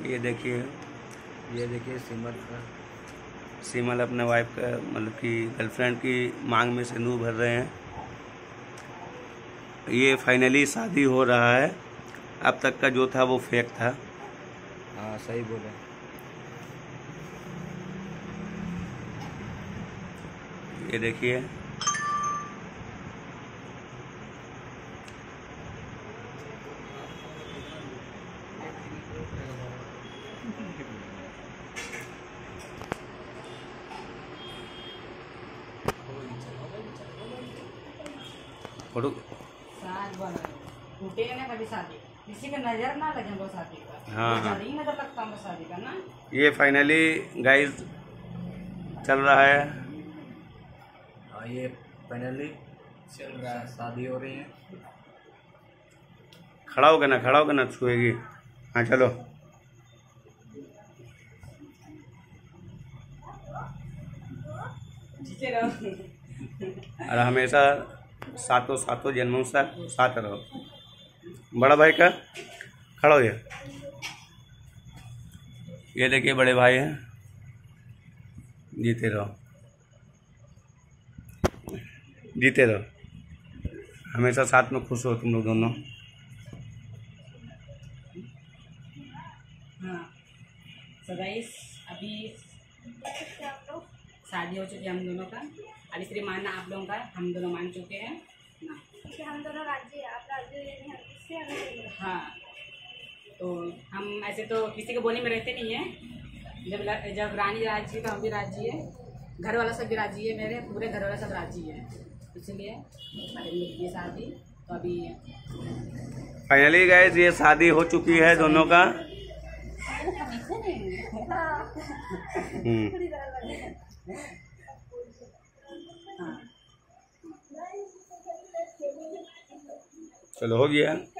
ये देखिए सिमल अपने वाइफ का मतलब कि गर्लफ्रेंड की मांग में सिंदूर भर रहे हैं। ये फाइनली शादी हो रहा है। अब तक का जो था वो फेक था। हाँ सही बोले। ये देखिए फोटो टूटेगा ना कभी शादी, किसी का नजर ना लगे हमको शादी का। हाँ हाँ नहीं नजर लगता हमको शादी का ना। ये फाइनली गाइस चल रहा है। हाँ ये फाइनली चल रहा है, शादी हो रही है। खड़ा होकर ना छुएगी। हाँ चलो। और हमेशा सातों जन्मों तक साथ रहो। बड़ा भाई का खड़ा हो गया। ये देखिए बड़े भाई हैं। जीते रहो हमेशा साथ में खुश हो तुम लोग दोनों। हाँ so guys, अभी शादी हो चुकी है हम दोनों का। अभी सिर्फ मानना आप लोगों का, हम दोनों मान चुके हैं ना। हम दोनों राजी है, आप राजी हो इससे हमें। हाँ तो हम ऐसे तो किसी को बोलने में रहते नहीं हैं। जब रानी राजी है तो हम भी राजी है, घर वाला सब भी राजी है, मेरे पूरे घर वाला सब राजी है। इसलिए ये शादी तो अभी फाइनली गाइस ये शादी हो चुकी है दोनों का। चलो हो गया।